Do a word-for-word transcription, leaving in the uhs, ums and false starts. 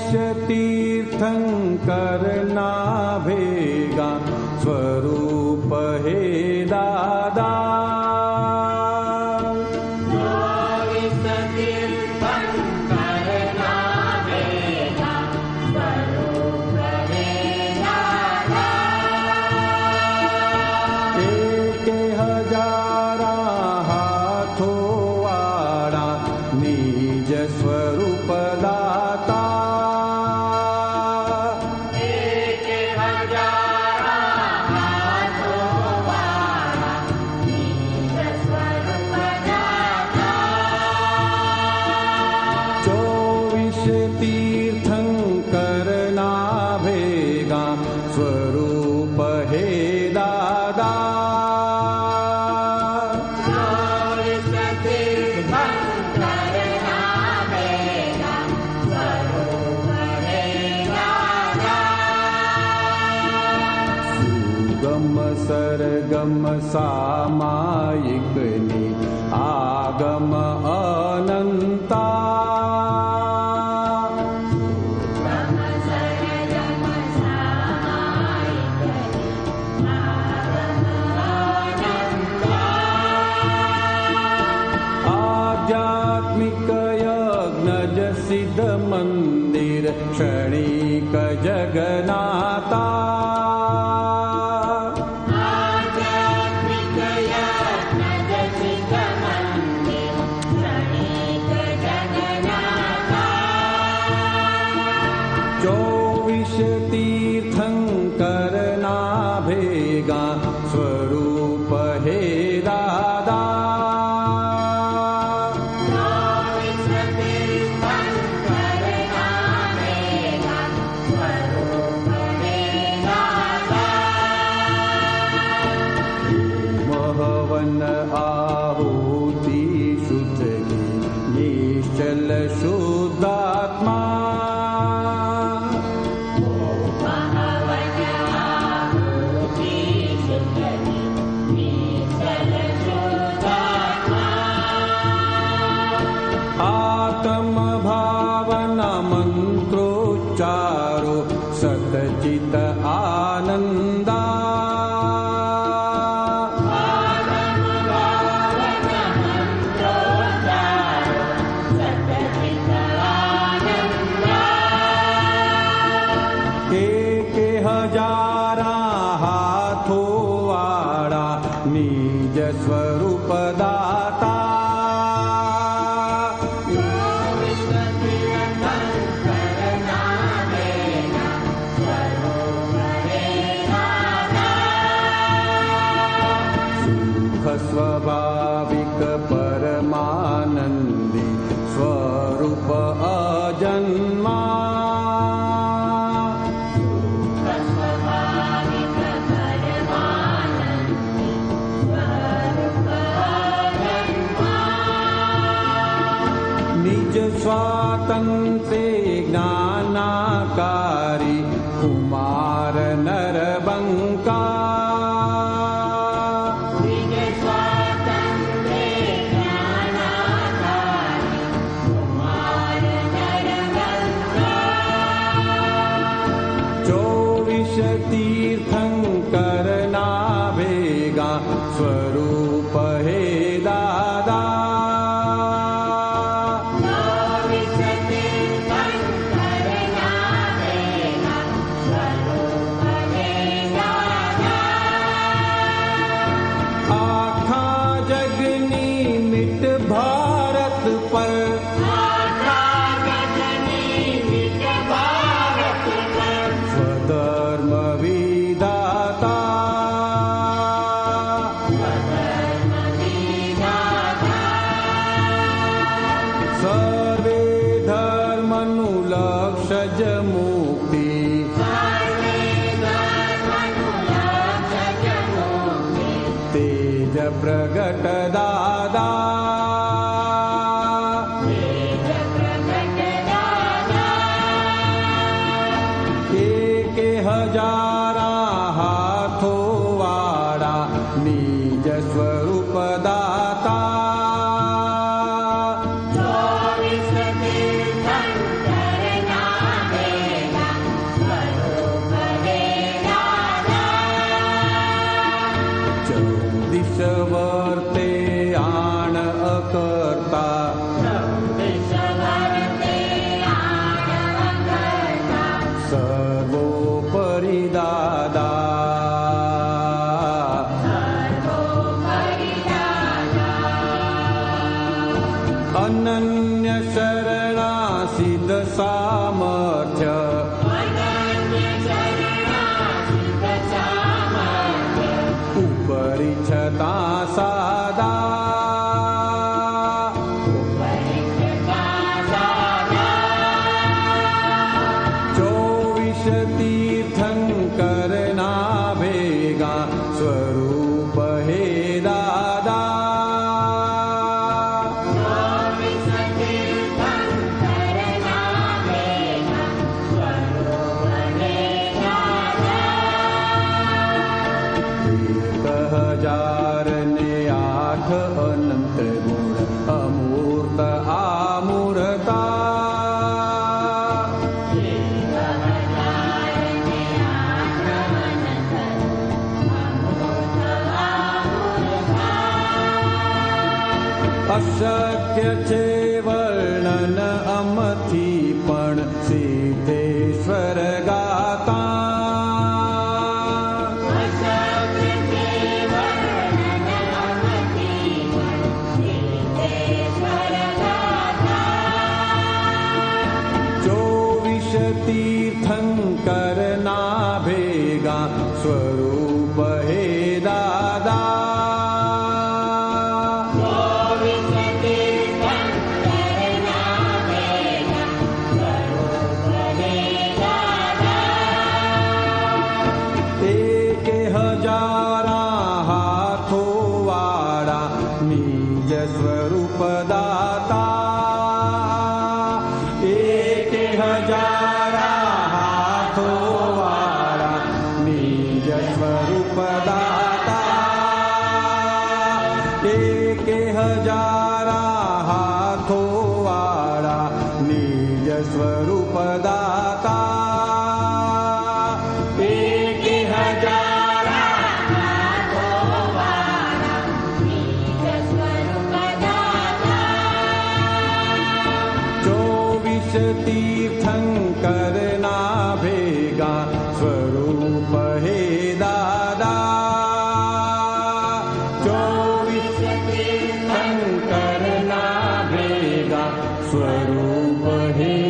तीर्थंकरना भेगा स्वरूप हे दादा। चौबीस तीर्थंकरना भेगा स्वरूप हे दादा। एक हजारा हाथों वाड़ा निज स्वरूप दाता। एक हजारा हाथों वाला निज स्वरूप दाता। चौबीस तीर्थंकरना भेगा स्वरूप हे दादा। चौबीस तीर्थंकरना भेगा स्वरूप हे दादा। सुगम सरगम सामायिकनि आगम अनंता। गम सरगम सामायिक आगम अनंता। आध्यात्मिक यज्ञ सिद्ध मंदिर क्षणिक जगन्नाथा। आध्यात्मिक यज्ञ सिद्ध मंदिर क्षणिक जगन्नाथा। चौबीस तीर्थंकरना भेगा स्वरूप हे दादा। चौबीस तीर्थंकरना भेगा स्वरूप हे दादा। महवन आहुति शुद्धि निश्चल शुद्धात्मा। महवन आहुति शुद्धि निश्चल शुद्धात्मा। आत्म भावना मंत्रोच्चारो सतचित आनंदा। आत्म भावना मंत्रोच्चारो सतचित आनंदा। एक हजारा हाथों वाड़ा निज स्वरूप दाता। चौबीस तीर्थंकरना भेगा स्वरूप हे दादा। सुख स्वाभाविक परमानंदी स्वरूप अजन्मा। स्वाभाविक परमानंदी स्वरूप अजन्मा। निज स्वातंत्र्य ज्ञानाकारी कुमार नरबंका। निज स्वातंत्र्य ज्ञानाकारी कुमार नरबंका। चौबीस तीर्थंकरना भेगा स्वरूप हे दादा। चौबीस तीर्थंकरना भेगा स्वरूप हे दादा। आखा जग निमित भारत पर आखा जग निमित भारत पर स्वधर्म विधाता। स्वधर्म विधाता। सर्वे धर्मनुलक्षज मुक्ति। सर्वे धर्मनुलक्षज मुक्ति। तेज प्रगट दादा। तेज प्रगट दादा। एक हजारा हाथों वाड़ा निज स्वरूप दाता। चौबीस तीर्थंकरना चौदिश वर्ते आण अकर्ता सर्वोपरि दादा अनन्य शरणासिद्ध सामर्थ्य उपरि छता सादा चोविश तीर्थंकरना भेगा स्वरूप हे दादा हजार ने आठ अनंत गुण अमूर्त आमूर्ता अशक्य छे वर्णन अमथी पण सिद्धेश्वर गाता तीर्थंकरना भेगा स्वरूप हे दादा एक हजारा हाथो वाड़ा निज स्वरूप दाता एक हजार स्वरूप दाता एक हजारा हाथो वाला निज स्वरूप दाता एक हजारा हाथो वाला निज स्वरूप दाता चौबीस तीर्थंकरना भेगा स्वरूप हे दादा चौबीस तीर्थंकरना भेगा स्वरूप हे